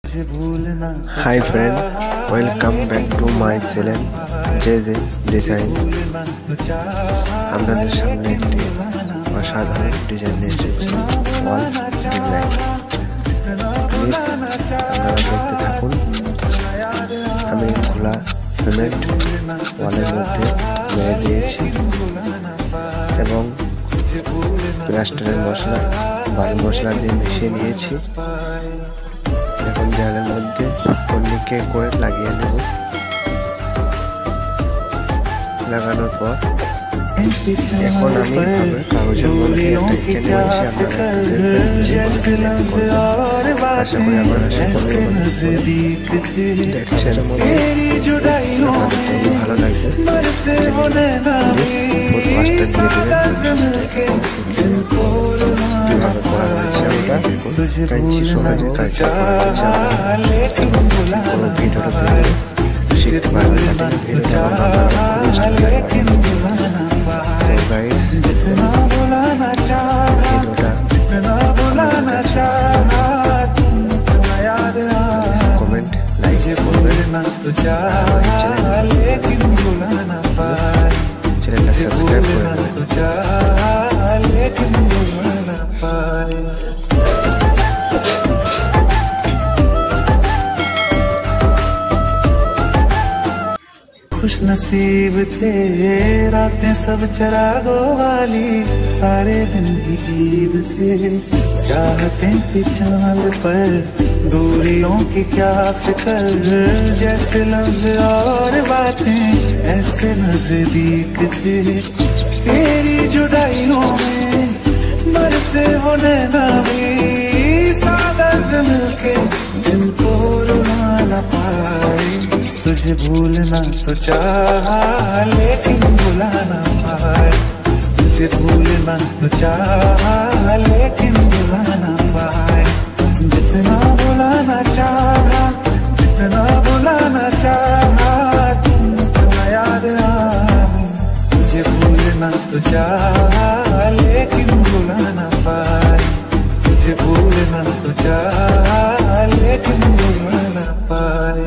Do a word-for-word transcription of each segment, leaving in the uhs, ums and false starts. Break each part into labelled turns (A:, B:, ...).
A: Hi friend, welcome back to my channel J J design. আপনাদের সামনে একটি অসাধারণ ডিজাইন নিয়ে এসেছি, ওয়াল ডিজাইন। প্লিজ আপনারা দেখতে থাকুন। আমি খোলা সিমেন্ট ওয়ালের মধ্যে মেরে দিয়েছি এবং প্লাস্টারের মশলা বালু মশলা দিয়ে মিশিয়ে নিয়েছি। এখন দেয়ালের মধ্যে কর্নিকে করে লাগিয়ে নেব। লাগানোর পর এখন আমি কাগজের মধ্যে একটা এঁকে নিয়েছি। আপনারা আশা করি আপনারা সকলে দেখছেন, ভালো লাগবে। কিভাবে করা হয়েছে ওটা দেখুন, কাঁচি সহজে কাজটা করা হয়েছে। কোনো ভিডিওটা দেখে শিখতে পারবেন, ভিডিওটা গাইস ভিডিওটা কমেন্ট লাইক করবেন, চ্যানেলটা সাবস্ক্রাইব করে
B: खुश नसीब थे रातें सब चरागों वाली, सारे दिन की ईद थे। चाहते थे चांद पर दूरियों की क्या फिक्र, जैसे लफ्ज और बातें ऐसे नजदीक थे। तेरी जुदाइयों में बरसे वो नैना भी, सादर्द मिलके जिनको रुला न पाए। तुझे भूलना तो चाहा लेकिन भुला ना पाए, तुझे भूलना तो चाहा लेकिन भुला ना पाए। जितना भुलाना चाहा जितना भुलाना चाहा तुमको याद आए। तुझे भूलना तो चाहा लेकिन भुला ना पाए, तुझे भूलना तो चाहा लेकिन भुला ना पाए।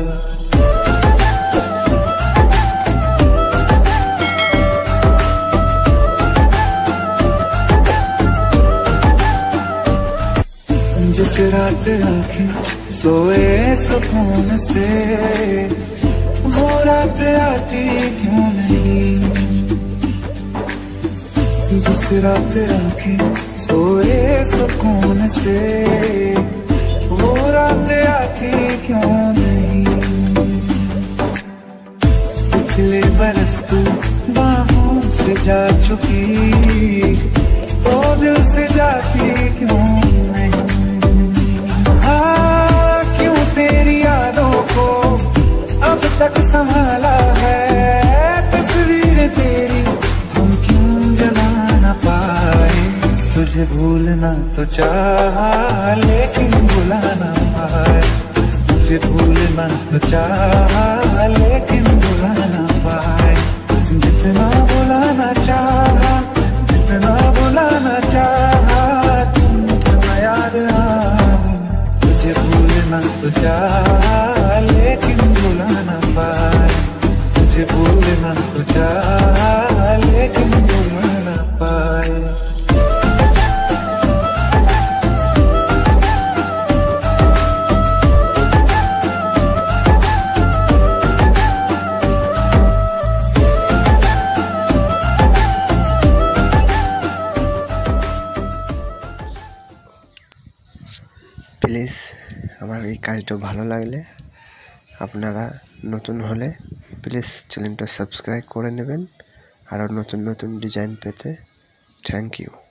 B: जिस रात आंखें सोए सुकून से, वो रात आती क्यों नहीं। जिस रात आंखें सोए सुकून से, वो रात आती क्यों नहीं। पिछले बरस तू बाहों से जा चुकी, तो दिल से जाती क्यों नहीं। अब तक संभाला है तस्वीर तेरी, हम क्यों जला न पाए। तुझे भूलना तो चाहा लेकिन भुला न पाए, तुझे भूलना तो चाहा लेकिन भुला न पाए। जितना भुलाना चाहा जितना भुलाना चाहा तुमको याद आए। तुझे भूलना तो चाहा लेकिन भुला ना पाए, तुझे भूलना तो चाहा लेकिन भुला ना पाए।
A: প্লিজ আমার এই কাজটা ভালো লাগলে, আপনারা নতুন হলে প্লিজ চ্যানেলটা সাবস্ক্রাইব করে নেবেন, আরও নতুন নতুন ডিজাইন পেতে। Thank you.